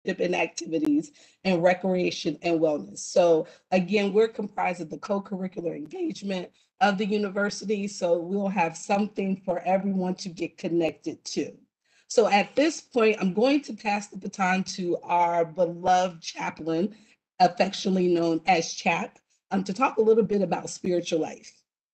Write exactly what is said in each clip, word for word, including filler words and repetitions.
leadership and activities, and recreation and wellness. So again, we're comprised of the co-curricular engagement of the university. So we'll have something for everyone to get connected to. So at this point, I'm going to pass the baton to our beloved chaplain, affectionately known as Chap, um, to talk a little bit about spiritual life.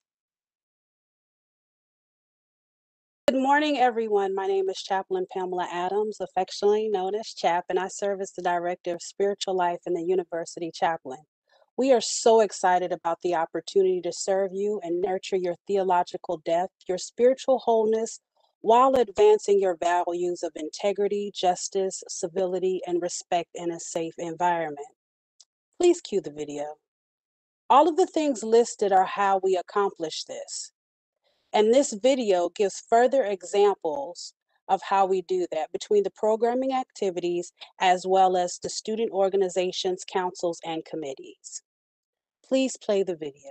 Good morning, everyone. My name is Chaplain Pamela Adams, affectionately known as Chap, and I serve as the Director of Spiritual Life in the University Chaplain. We are so excited about the opportunity to serve you and nurture your theological depth, your spiritual wholeness, while advancing your values of integrity, justice, civility, and respect in a safe environment. Please cue the video. All of the things listed are how we accomplish this. And this video gives further examples of how we do that between the programming activities as well as the student organizations, councils, and committees. Please play the video.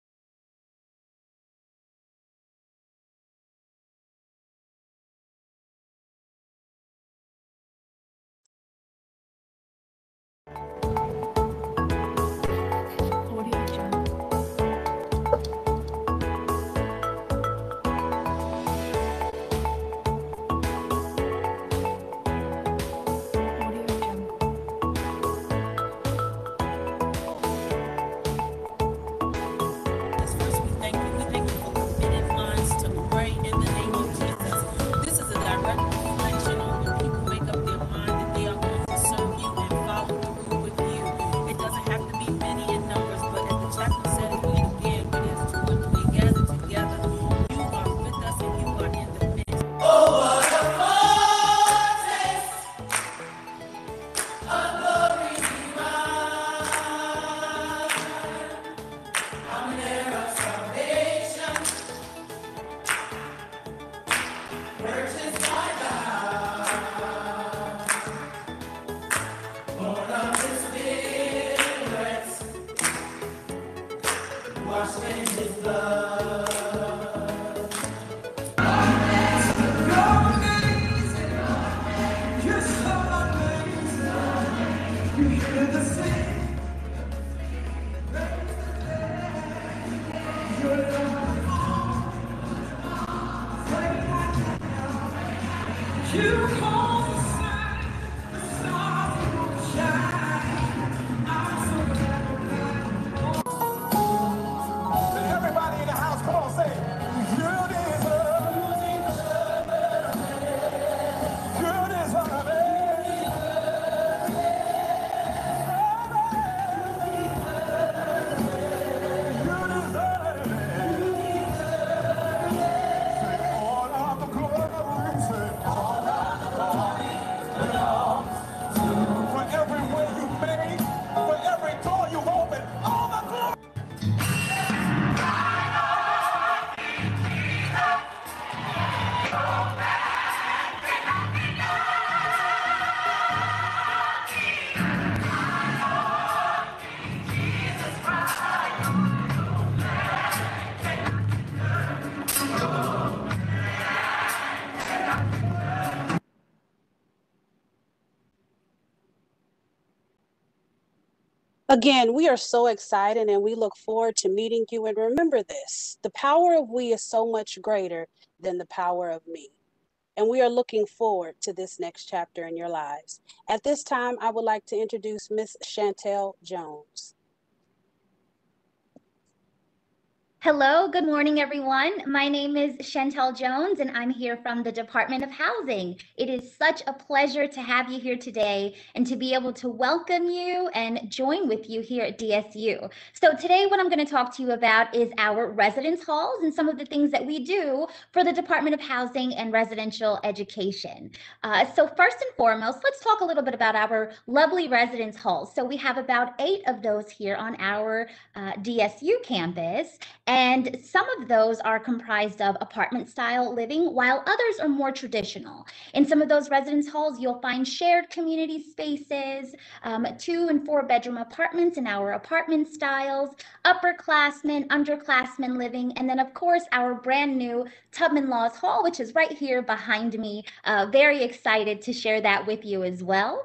Again, we are so excited and we look forward to meeting you. And remember this, the power of we is so much greater than the power of me. And we are looking forward to this next chapter in your lives. At this time, I would like to introduce Miss Chantel Jones. Hello, good morning, everyone. My name is Chantel Jones, and I'm here from the Department of Housing. It is such a pleasure to have you here today and to be able to welcome you and join with you here at D S U. So today, what I'm going to talk to you about is our residence halls and some of the things that we do for the Department of Housing and Residential Education. Uh, so first and foremost, let's talk a little bit about our lovely residence halls. So we have about eight of those here on our uh, D S U campus. And some of those are comprised of apartment style living, while others are more traditional. In some of those residence halls, you'll find shared community spaces, um, two and four bedroom apartments in our apartment styles, upperclassmen, underclassmen living, and then of course our brand new Tubman Laws Hall, which is right here behind me. Uh, very excited to share that with you as well.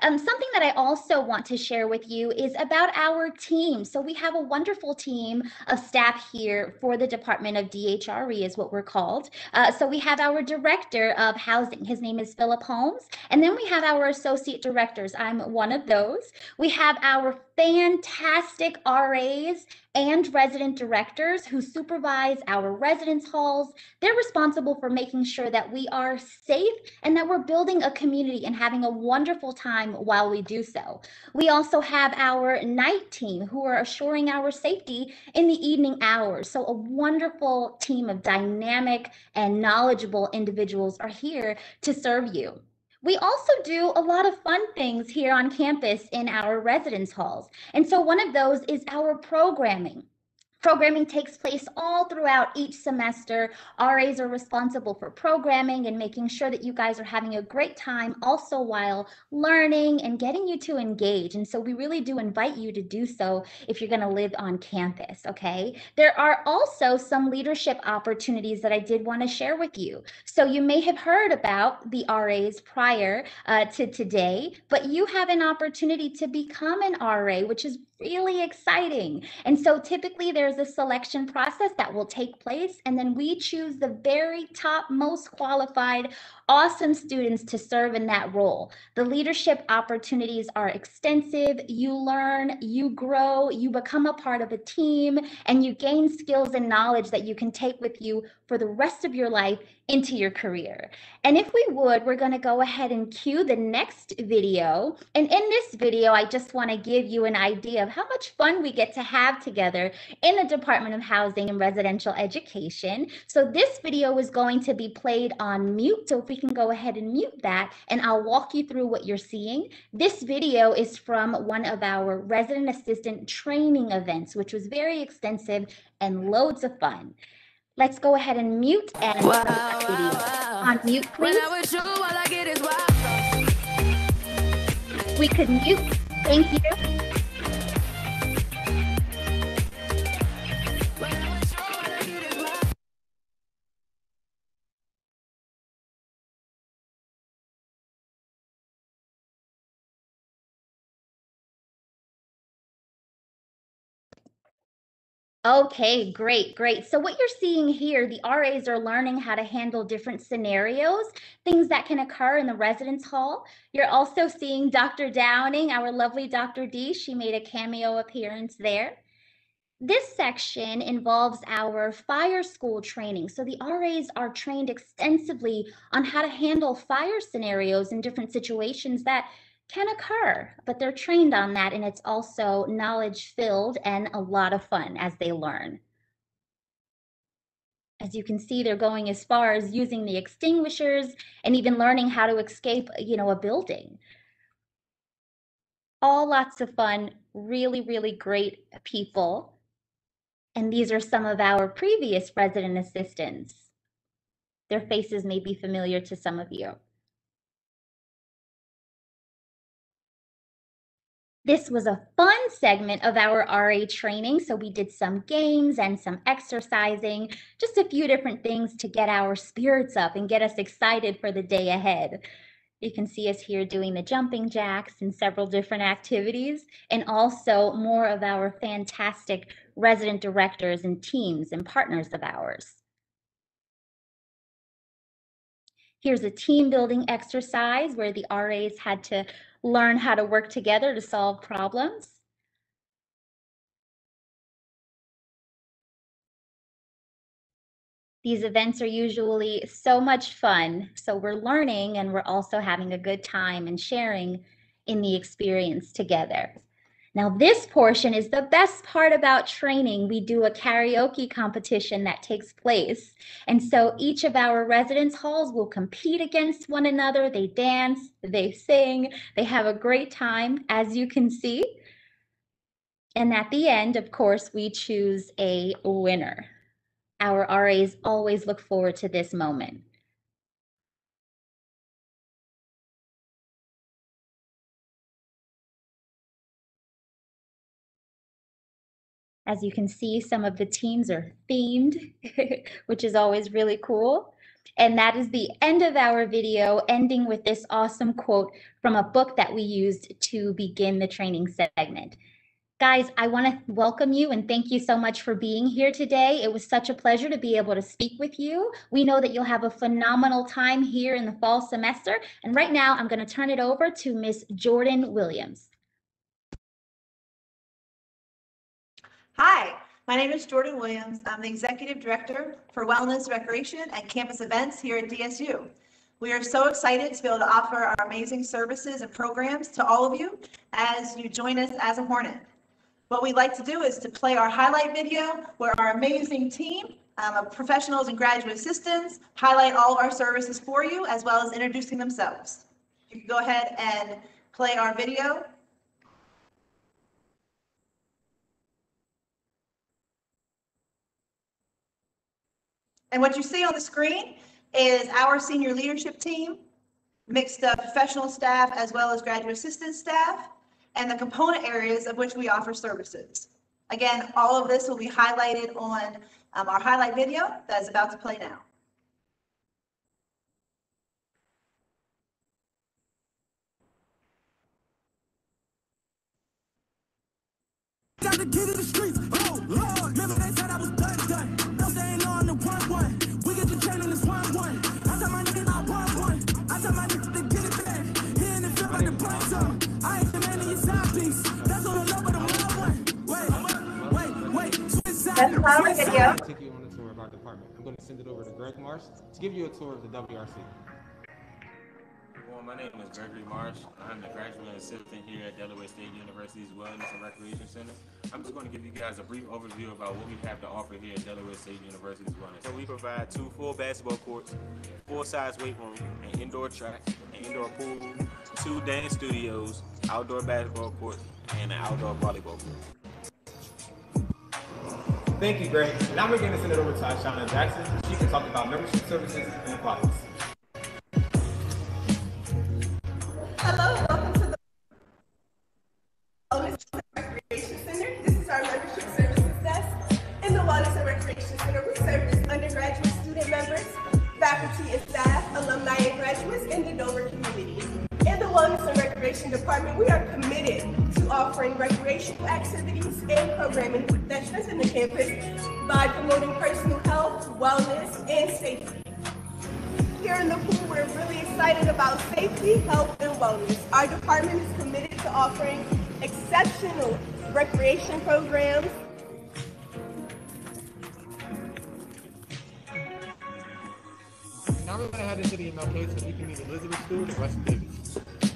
Um, something that I also want to share with you is about our team. So we have a wonderful team of staff here for the Department of D H R E is what we're called. Uh, so we have our Director of Housing. His name is Philip Holmes. And then we have our Associate Directors. I'm one of those. We have our fantastic R As and resident directors who supervise our residence halls. They're responsible for making sure that we are safe and that we're building a community and having a wonderful time while we do so. We also have our night team who are assuring our safety in the evening hours. So a wonderful team of dynamic and knowledgeable individuals are here to serve you. We also do a lot of fun things here on campus in our residence halls. And so one of those is our programming. Programming takes place all throughout each semester. R As are responsible for programming and making sure that you guys are having a great time also while learning and getting you to engage. And so we really do invite you to do so if you're going to live on campus, okay? There are also some leadership opportunities that I did want to share with you. So you may have heard about the R As prior uh, to today, but you have an opportunity to become an R A, which is really exciting. And so typically there's a selection process that will take place, and then we choose the very top most qualified, awesome students to serve in that role. The leadership opportunities are extensive. You learn, you grow, you become a part of a team, and you gain skills and knowledge that you can take with you for the rest of your life into your career. And if we would, we're going to go ahead and cue the next video. And in this video, I just want to give you an idea of how much fun we get to have together in the Department of Housing and Residential Education. So this video is going to be played on mute. So if we can go ahead and mute that, and I'll walk you through what you're seeing. This video is from one of our resident assistant training events, which was very extensive and loads of fun. Let's go ahead and mute and wow, wow, video. Wow. On mute, please. You, we could mute. Thank you. Okay, great, great. So what you're seeing here, the R As are learning how to handle different scenarios, things that can occur in the residence hall. You're also seeing Doctor Downing, our lovely Doctor D. She made a cameo appearance there. This section involves our fire school training. So the R As are trained extensively on how to handle fire scenarios in different situations that can occur, but they're trained on that, and it's also knowledge filled and a lot of fun as they learn. As you can see, they're going as far as using the extinguishers and even learning how to escape, you know, a building. All lots of fun, really, really great people. And these are some of our previous resident assistants. Their faces may be familiar to some of you. This was a fun segment of our R A training. So we did some games and some exercising, just a few different things to get our spirits up and get us excited for the day ahead. You can see us here doing the jumping jacks and several different activities, and also more of our fantastic resident directors and teams and partners of ours. Here's a team building exercise where the R As had to learn how to work together to solve problems. These events are usually so much fun. So we're learning and we're also having a good time and sharing in the experience together. Now this portion is the best part about training. We do a karaoke competition that takes place. And so each of our residence halls will compete against one another. They dance, they sing, they have a great time, as you can see. And at the end, of course, we choose a winner. Our R As always look forward to this moment. As you can see, some of the teams are themed, which is always really cool. And that is the end of our video, ending with this awesome quote from a book that we used to begin the training segment. Guys, I want to welcome you and thank you so much for being here today. It was such a pleasure to be able to speak with you. We know that you'll have a phenomenal time here in the fall semester. And right now, I'm going to turn it over to Miss Jordan Williams. Hi, my name is Jordan Williams. I'm the Executive Director for Wellness, Recreation, and Campus Events here at D S U. We are so excited to be able to offer our amazing services and programs to all of you as you join us as a Hornet. What we'd like to do is to play our highlight video where our amazing team um, of professionals and graduate assistants highlight all of our services for you as well as introducing themselves. You can go ahead and play our video. And what you see on the screen is our senior leadership team, mixed of professional staff as well as graduate assistant staff, and the component areas of which we offer services. Again, all of this will be highlighted on um, our highlight video that is about to play now. Got the kid in the streets, oh Lord, remember they said I was done, done. No, they ain't on the one, one. We get the training this one, one. I tell my niggas I want one. I tell my niggas to get it back. Here in the field like the blind zone. I ain't the man in your side piece. That's all I know, but I'm on one. Wait, wait, wait. Switch side. That's how we video. Take you on a tour of our department. I'm going to send it over to Greg Marsh to give you a tour of the W R C. Well, my name is Gregory Marsh. I'm the graduate assistant here at Delaware State University's Wellness and Recreation Center. I'm just going to give you guys a brief overview about what we have to offer here at Delaware State University's Wellness. So we provide two full basketball courts, full-size weight room, an indoor track, an indoor pool, two dance studios, outdoor basketball court, and an outdoor volleyball court. Thank you, Greg. Now we're going to send it over to Ashana Jackson. She can talk about membership services and products. Hello, welcome to the Wellness and Recreation Center. This is our membership services desk. In the Wellness and Recreation Center, we service undergraduate student members, faculty and staff, alumni and graduates, and the donor community. In the Wellness and Recreation Department, we are committed to offering recreational activities and programming that strengthen the campus by promoting personal health, wellness, and safety. Here in the pool, we're really excited about safety, health, and wellness. Our department is committed to offering exceptional recreation programs. Now we're going to head into the M L K so we can meet Elizabeth Stewart and Wesley Davis.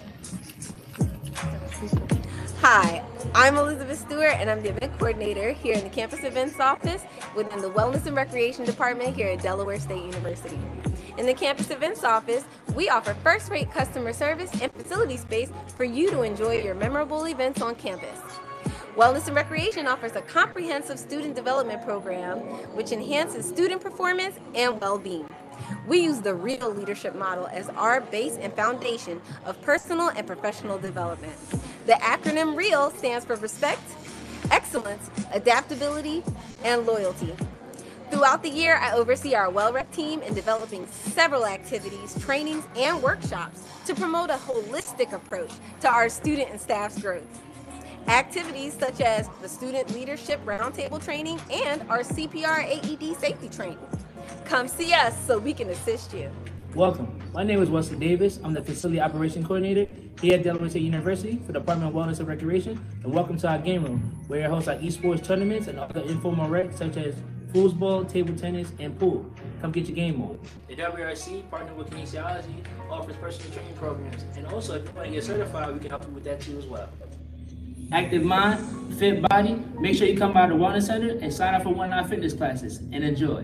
Hi, I'm Elizabeth Stewart, and I'm the event coordinator here in the Campus Events Office within the Wellness and Recreation Department here at Delaware State University. In the Campus Events Office, we offer first-rate customer service and facility space for you to enjoy your memorable events on campus. Wellness and Recreation offers a comprehensive student development program which enhances student performance and well-being. We use the REAL leadership model as our base and foundation of personal and professional development. The acronym REAL stands for respect, excellence, adaptability, and loyalty. Throughout the year, I oversee our WellRec team in developing several activities, trainings, and workshops to promote a holistic approach to our student and staff's growth. Activities such as the Student Leadership Roundtable Training and our C P R A E D Safety Training. Come see us so we can assist you. Welcome. My name is Wesley Davis. I'm the Facility Operations Coordinator here at Delaware State University for the Department of Wellness and Recreation. And welcome to our game room, where we host our esports tournaments and other informal rec such as foosball, table tennis, and pool. Come get your game on. The W R C, partnered with Kinesiology, offers personal training programs. And also, if you want to get certified, we can help you with that too as well. Active mind, fit body. Make sure you come by the Wellness Center and sign up for one of our fitness classes and enjoy.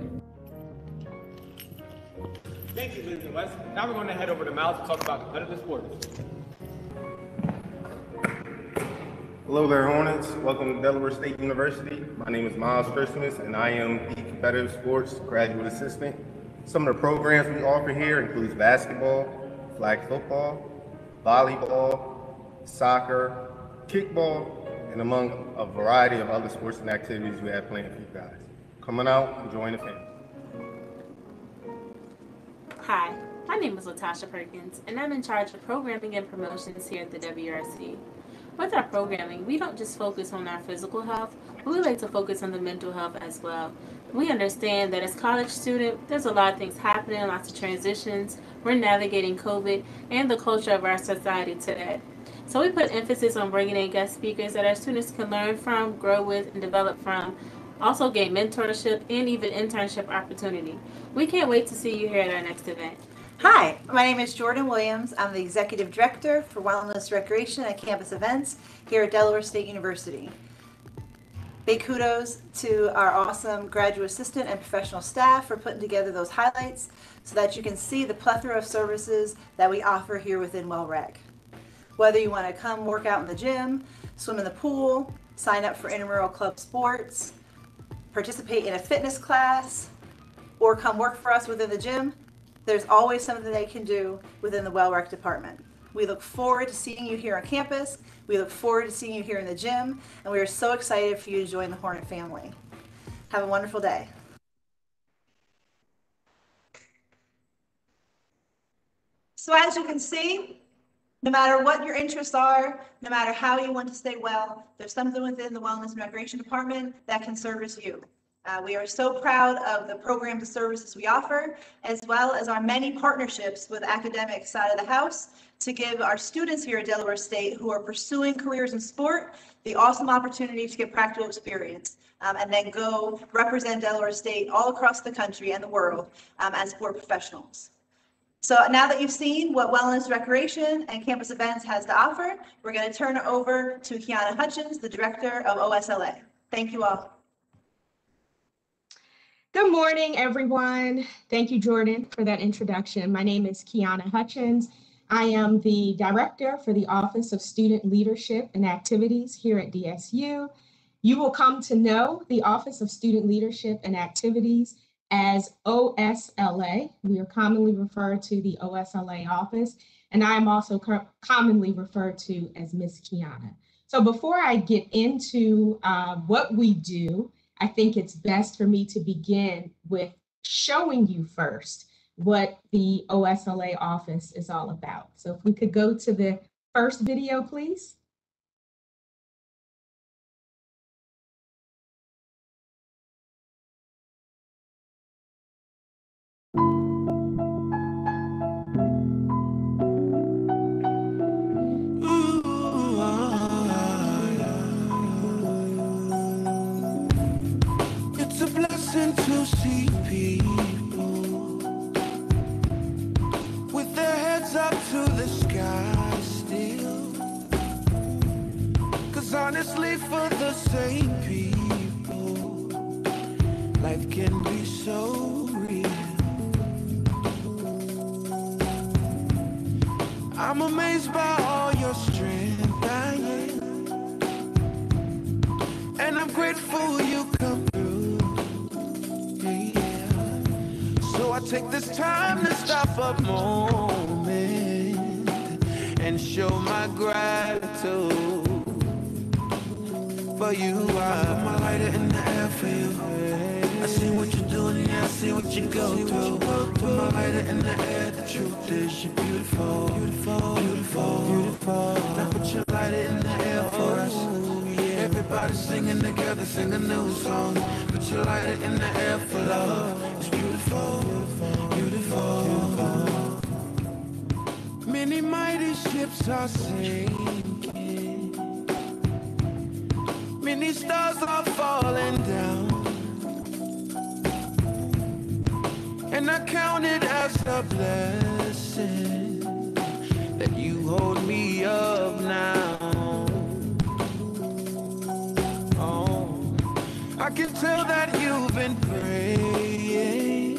Thank you, Liz and Wes. Now we're going to head over to Miles to talk about competitive sports. Hello there, Hornets. Welcome to Delaware State University. My name is Miles Christmas, and I am the Competitive Sports Graduate Assistant. Some of the programs we offer here includes basketball, flag football, volleyball, soccer, kickball, and among a variety of other sports and activities we have planned for you guys. Coming out and join the family. Hi, my name is Latasha Perkins, and I'm in charge of programming and promotions here at the W R C. With our programming, we don't just focus on our physical health, but we like to focus on the mental health as well. We understand that as college students, there's a lot of things happening, lots of transitions. We're navigating COVID and the culture of our society today. So we put emphasis on bringing in guest speakers that our students can learn from, grow with, and develop from. Also gain mentorship and even internship opportunity. We can't wait to see you here at our next event. Hi, my name is Jordan Williams. I'm the Executive Director for Wellness, Recreation, and Campus Events here at Delaware State University. Big kudos to our awesome graduate assistant and professional staff for putting together those highlights so that you can see the plethora of services that we offer here within WellRec. Whether you want to come work out in the gym, swim in the pool, sign up for intramural club sports, participate in a fitness class, or come work for us within the gym, there's always something they can do within the WellRec department. We look forward to seeing you here on campus. We look forward to seeing you here in the gym, and we are so excited for you to join the Hornet family. Have a wonderful day. So as you can see, no matter what your interests are, no matter how you want to stay well, there's something within the Wellness and Recreation Department that can service you. Uh, we are so proud of the programs and services we offer, as well as our many partnerships with academic side of the house to give our students here at Delaware State who are pursuing careers in sport the awesome opportunity to get practical experience um, and then go represent Delaware State all across the country and the world um, as sport professionals. So now that you've seen what Wellness, Recreation, and Campus Events has to offer, we're going to turn it over to Kiana Hutchins, the Director of O S L A. Thank you all. Good morning, everyone. Thank you, Jordan, for that introduction. My name is Kiana Hutchins. I am the Director for the Office of Student Leadership and Activities here at D S U. You will come to know the Office of Student Leadership and Activities as O S L A. We are commonly referred to the O S L A office, and I am also co- commonly referred to as Miss Kiana. So before I get into uh, what we do, I think it's best for me to begin with showing you first what the O S L A office is all about. So if we could go to the first video, please. To see people with their heads up to the sky still, 'cause honestly for the same people life can be so real. I'm amazed by all your strength, I am, and I'm grateful you come through. So I take this time to stop a moment and show my gratitude for you. I put my lighter in the air for you. I see what you're doing, yeah, I see what you go through. Put my lighter in the air, the truth is you're beautiful, beautiful, beautiful, beautiful. Now put your lighter in the air for us. Everybody singing together, sing a new song. Put your lighter in the air for love. It's beautiful, beautiful, beautiful. Many mighty ships are sinking. Many stars are falling down. And I count it as a blessing that you hold me up now. I can tell that you've been praying.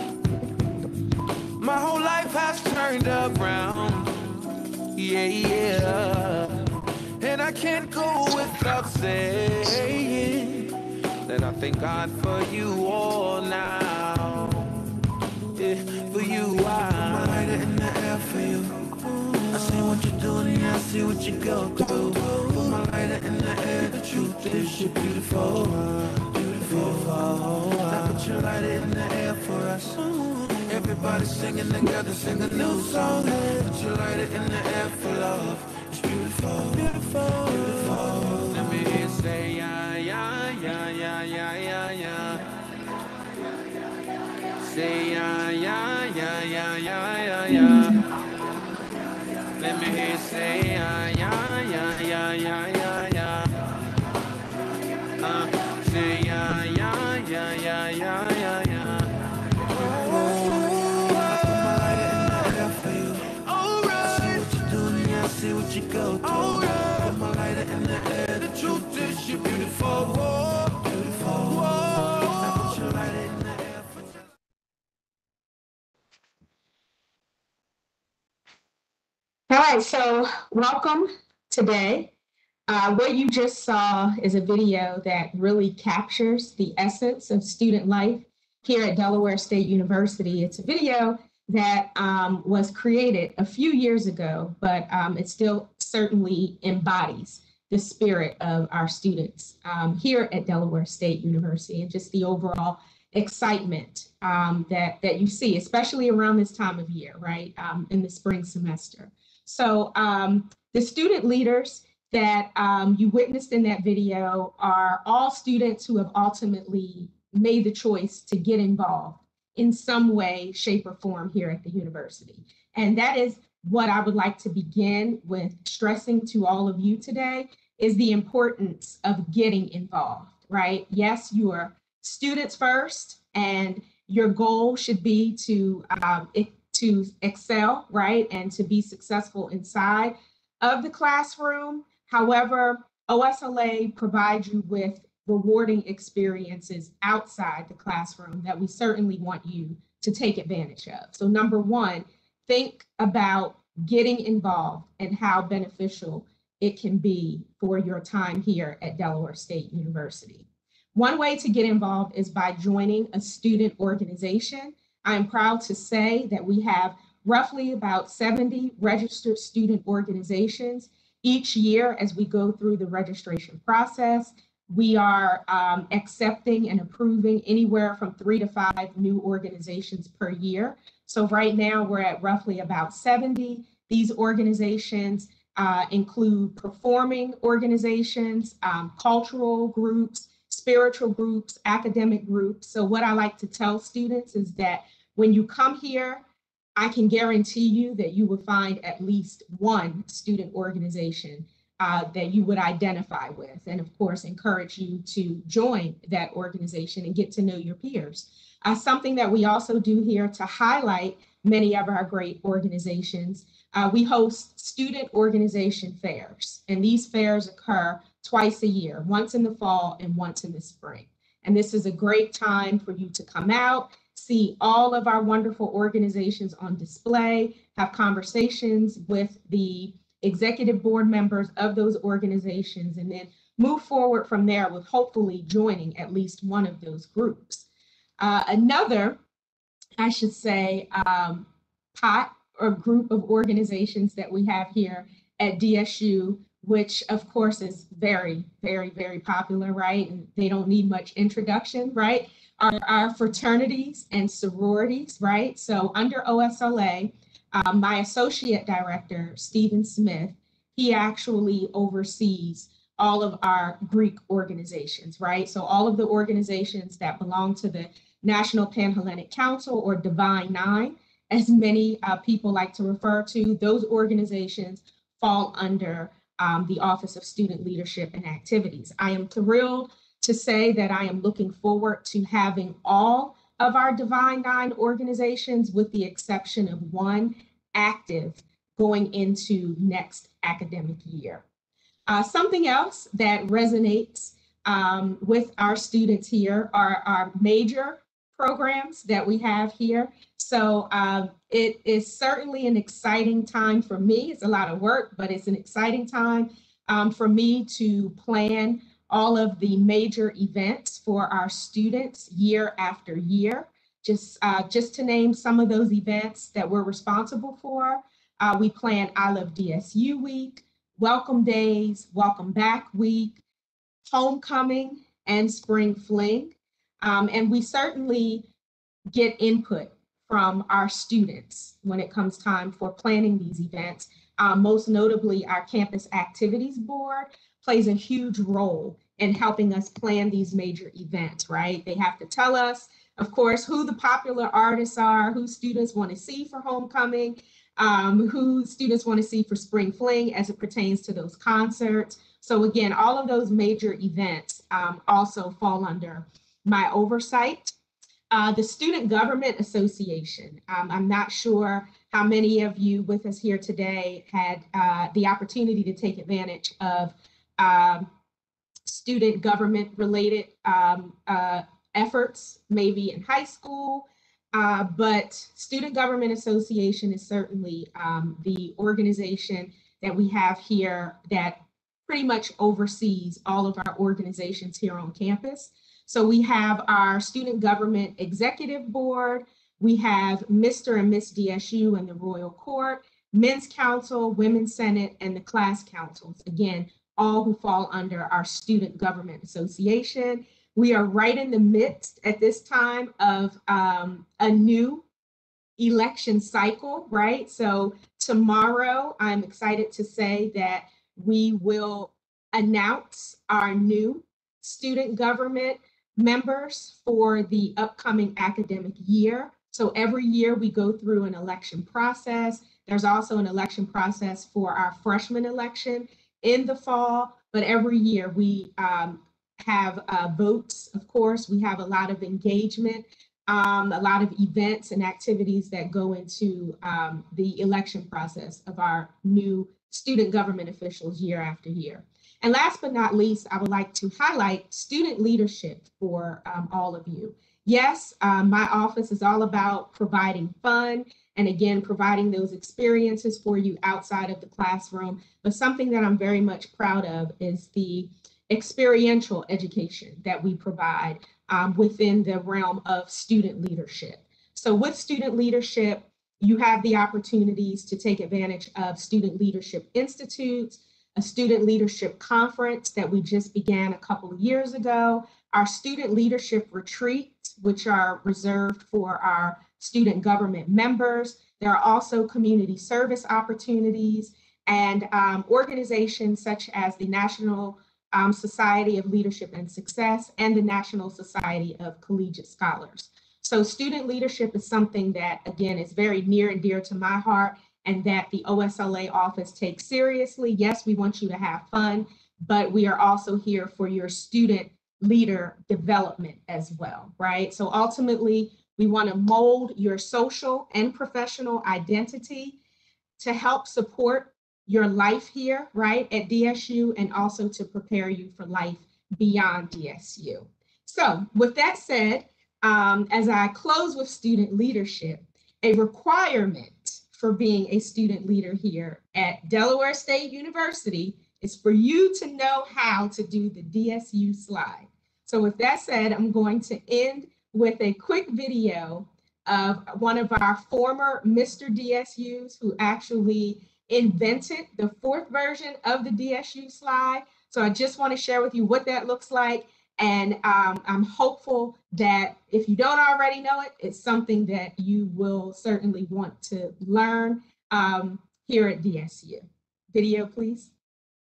My whole life has turned around. Yeah, yeah. And I can't go without saying that I thank God for you all now. Yeah, for you I put my lighter in the air for you. I see what you're doing, yeah, I see what you go through. Put my lighter in the air, the truth is you're beautiful, beautiful. beautiful. Now put your light in the air for us. Everybody singing together, sing a new song. Put your light in the air for love. It's beautiful, beautiful, beautiful. Let me hear you say yeah, yeah, yeah, yeah, yeah, yeah, yeah. Say yeah, yeah, yeah, yeah, yeah, yeah, yeah. Let me hear you say yeah, yeah, yeah, yeah, yeah, yeah, yeah. Uh, say yeah, yeah, yeah, yeah, yeah, yeah, yeah. Oh, I put my light in the air for you. Alright. I see what you do and yeah, I see what you go through. Alright. Put my light in the air. The truth is you're beautiful, whoa, beautiful. Whoa. Now put your light in the air for you. All right, so welcome today. Uh, what you just saw is a video that really captures the essence of student life here at Delaware State University. It's a video that um, was created a few years ago, but um, it still certainly embodies the spirit of our students um, here at Delaware State University and just the overall excitement um, that, that you see, especially around this time of year, right, um, in the spring semester. So um, the student leaders that um, you witnessed in that video are all students who have ultimately made the choice to get involved in some way, shape, or form here at the university. And that is what I would like to begin with stressing to all of you today is the importance of getting involved, right? Yes, you are students first, and your goal should be to um, to excel, right, and to be successful inside of the classroom. However, O S L A provides you with rewarding experiences outside the classroom that we certainly want you to take advantage of. So number one, think about getting involved and how beneficial it can be for your time here at Delaware State University. One way to get involved is by joining a student organization. I'm proud to say that we have roughly about seventy registered student organizations. Each year, as we go through the registration process, we are um, accepting and approving anywhere from three to five new organizations per year. So right now, we're at roughly about seventy. These organizations uh, include performing organizations, um, cultural groups, spiritual groups, academic groups. So what I like to tell students is that when you come here, I can guarantee you that you will find at least one student organization uh, that you would identify with, and of course, encourage you to join that organization and get to know your peers. Uh, something that we also do here to highlight many of our great organizations, uh, we host student organization fairs, and these fairs occur twice a year, once in the fall and once in the spring. And this is a great time for you to come out, see all of our wonderful organizations on display, have conversations with the executive board members of those organizations, and then move forward from there with hopefully joining at least one of those groups. Uh, another, I should say, um, pot or group of organizations that we have here at D S U, which of course is very, very, very popular, right? And they don't need much introduction, right? Are our fraternities and sororities, right? So under O S L A, uh, my associate director, Stephen Smith, he actually oversees all of our Greek organizations, right? So all of the organizations that belong to the National Panhellenic Council, or Divine Nine, as many uh, people like to refer to, those organizations fall under um, the Office of Student Leadership and Activities. I am thrilled to say that I am looking forward to having all of our Divine Nine organizations, with the exception of one, active going into next academic year. Uh, something else that resonates um, with our students here are our major programs that we have here. So um, it is certainly an exciting time for me. It's a lot of work, but it's an exciting time um, for me to plan all of the major events for our students year after year. Just, uh, just to name some of those events that we're responsible for, uh, we plan I Love D S U Week, Welcome Days, Welcome Back Week, Homecoming, and Spring Fling. Um, and we certainly get input from our students when it comes time for planning these events. Um, most notably, our Campus Activities Board plays a huge role in helping us plan these major events, right? They have to tell us, of course, who the popular artists are, who students want to see for homecoming, um, who students want to see for Spring Fling as it pertains to those concerts. So again, all of those major events um, also fall under my oversight. Uh, the Student Government Association, um, I'm not sure how many of you with us here today had uh, the opportunity to take advantage of um, student government related um, uh, efforts, maybe in high school, uh, but Student Government Association is certainly um, the organization that we have here that pretty much oversees all of our organizations here on campus. So we have our Student Government Executive Board, we have Mister and Miss D S U and the Royal Court, Men's Council, Women's Senate, and the Class Councils. Again, all who fall under our Student Government Association. We are right in the midst at this time of um, a new election cycle, right? So tomorrow, I'm excited to say that we will announce our new student government members for the upcoming academic year. So every year we go through an election process. There's also an election process for our freshman election in the fall, but every year we um, have uh, votes, of course. We have a lot of engagement, um, a lot of events and activities that go into um, the election process of our new student government officials year after year. And last but not least, I would like to highlight student leadership for um, all of you. Yes, um, my office is all about providing fun and again, providing those experiences for you outside of the classroom. But something that I'm very much proud of is the experiential education that we provide um, within the realm of student leadership. So with student leadership, you have the opportunities to take advantage of Student Leadership Institutes, a student leadership conference that we just began a couple of years ago, our student leadership retreats, which are reserved for our student government members. There are also community service opportunities and um, organizations such as the National um, Society of Leadership and Success and the National Society of Collegiate Scholars. So student leadership is something that, again, is very near and dear to my heart and that the O S L A office takes seriously. Yes, we want you to have fun, but we are also here for your student leader development as well, right? So ultimately, we want to mold your social and professional identity to help support your life here, right, at D S U, and also to prepare you for life beyond D S U. So with that said, um, as I close with student leadership, a requirement for being a student leader here at Delaware State University is for you to know how to do the D S U slide. So with that said, I'm going to end with a quick video of one of our former Mister D S Us who actually invented the fourth version of the D S U slide. So I just want to share with you what that looks like. And um, I'm hopeful that if you don't already know it, it's something that you will certainly want to learn um, here at D S U. Video, please.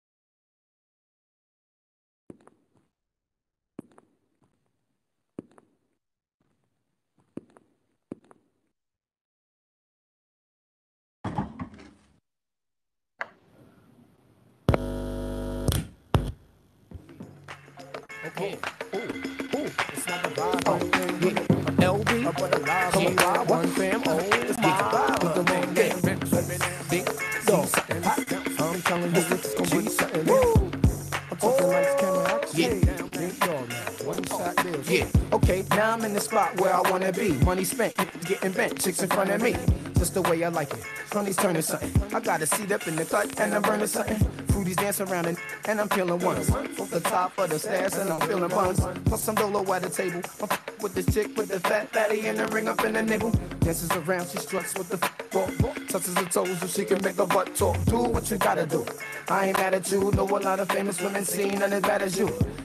Okay. Ooh, ooh, it's not the vibe. Oh, yeah. L B, but the live on live one fam. Oh, it's my vibe. With the man, yeah. Big dog, something hot. I'm telling you, it's gonna be something. Woo! I'm talking lights, camera, action. Yeah. Big dog now. One shot deal. Yeah. Okay, now I'm in the spot where I wanna be. Money spent, getting bent, chicks in front of me. Just the way I like it. Honey's turning something. I got a seat up in the cut and I'm burning something. Fruities dance around and, and I'm peeling ones. Off the top of the stairs and I'm feeling buns. Plus some dolo at the table. I'm with this chick with the fat fatty and the ring up in the nipple. Dances around, she struts with the ball. Touches her toes so she can make her butt talk. Do what you gotta do. I ain't mad at you. Know a lot of famous women seen none as bad as you.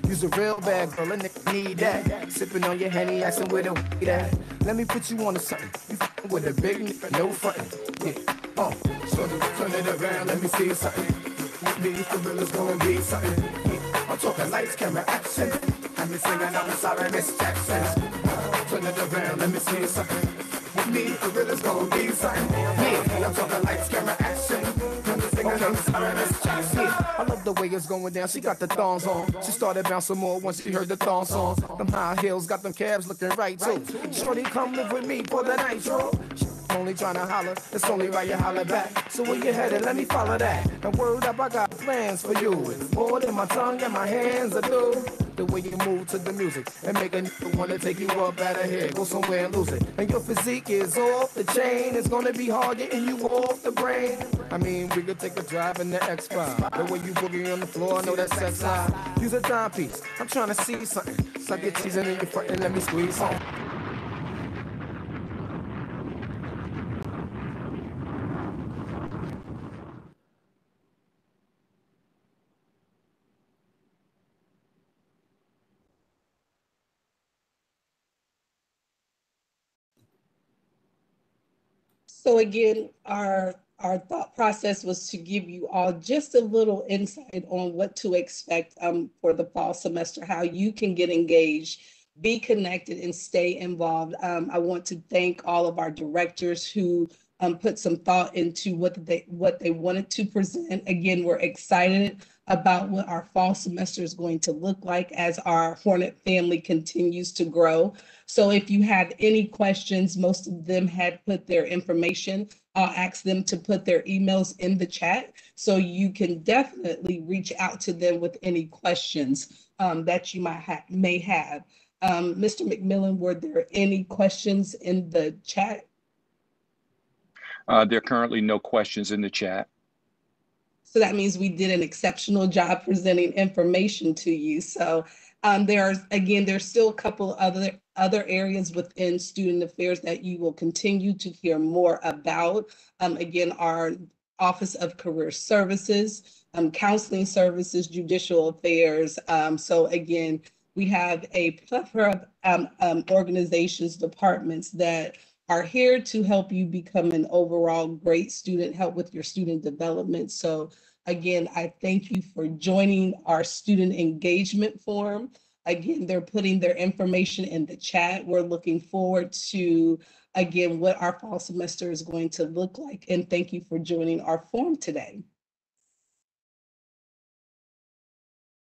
Use a real bad girl, a nigga need that. Sipping on your Henny, asking where the weed at. Let me put you on to something. You f***ing with a big nigga, no frontin'. Yeah, uh, so turn it around, let me see something. With me, for real, it's gonna be something. Yeah, I'm talking lights, camera, action. I'm singing, I'm sorry, Miss Jackson. Uh, turn it around, let me see something. With me, for real, it's gonna be something. Yeah, I'm talking lights, camera, action. Okay. Yeah, I love the way it's going down. She got the thongs on. She started bouncing more once she heard the thong song. Them high heels got them calves looking right too. Shorty, come live with me for the night, yo. Only trying to holler, it's only right you holler back. So where you headed, let me follow that. And word up, I got plans for you. It's more than my tongue and my hands are do. The way you move to the music and make a nigga wanna take you up out of here, go somewhere and lose it. And your physique is off the chain. It's gonna be hard getting you off the brain. I mean, we could take a drive in the X five. The way you boogie on the floor, I know that's sex high. Use a timepiece, I'm trying to see something. So I get teasing in your front and let me squeeze on. So again, our our thought process was to give you all just a little insight on what to expect um, for the fall semester, how you can get engaged, be connected, and stay involved. Um, I want to thank all of our directors who um, put some thought into what they what they wanted to present. Again, we're excited about what our fall semester is going to look like as our Hornet family continues to grow. So if you have any questions, most of them had put their information. I'll ask them to put their emails in the chat, so you can definitely reach out to them with any questions um, that you might ha may have. Um, Mister McMillan, were there any questions in the chat? Uh, there are currently no questions in the chat. So that means we did an exceptional job presenting information to you. So um, there are, again, there's still a couple other other areas within student affairs that you will continue to hear more about. Um, again, our Office of Career Services, um, counseling services, judicial affairs. Um, so again, we have a plethora of um, um, organizations, departments that are here to help you become an overall great student, help with your student development. So again, I thank you for joining our student engagement forum. Again, they're putting their information in the chat. We're looking forward to, again, what our fall semester is going to look like. And thank you for joining our forum today.